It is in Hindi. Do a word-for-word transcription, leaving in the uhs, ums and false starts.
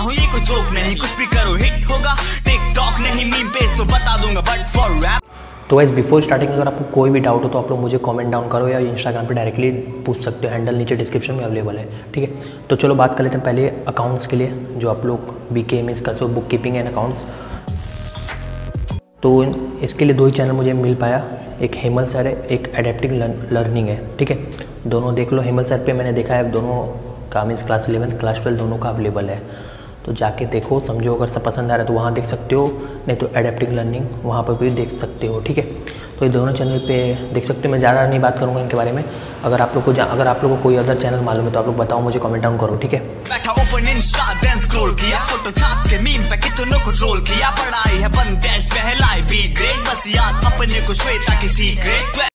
हूँ ये कोई जोक नहीं, कुछ भी करो हिट होगा, टिकटॉक नहीं मीम पेज तो बता दूंगा बट फॉर रैप। तो गाइस बिफोर स्टार्टिंग अगर आपको कोई भी डाउट हो तो आप लोग मुझे कमेंट डाउन करो या इंस्टाग्राम पे डायरेक्टली पूछ सकते हो, हैंडल नीचे डिस्क्रिप्शन में अवेलेबल है, ठीक है। तो चलो बात कर लेते हैं पहले अकाउंट्स के लिए, जो आप लोग बी के एम एस का, so bookkeeping and accounts. तो इसके लिए दो ही चैनल मुझे मिल पाया, एक हेमल सर है, एक एडेप्टिव लर्निंग है, ठीक है। दोनों देख लो, हेमल सर पे मैंने देखा है दोनों का means class eleven class twelve दोनों का अवेलेबल है, तो जाके देखो समझो, अगर सब पसंद आ रहा है तो वहाँ देख सकते हो, नहीं तो एडेप्टिव लर्निंग वहाँ पर भी देख सकते हो, ठीक है। तो ये दोनों चैनल पे देख सकते हो, मैं ज़्यादा नहीं बात करूँगा इनके बारे में। अगर आप लोग को अगर आप लोग को कोई अदर चैनल मालूम है तो आप लोग बताओ, मुझे कमेंट डाउन करो, ठीक है। बैठा ओपन इंस्टा देन स्क्रॉल किया, फोटो छाप के मीम पे कितनों को ट्रोल किया, पढ़ाई है वन डैश पहलाई बी ग्रेड, बस याद अपने को श्वेता की सीक्रेट।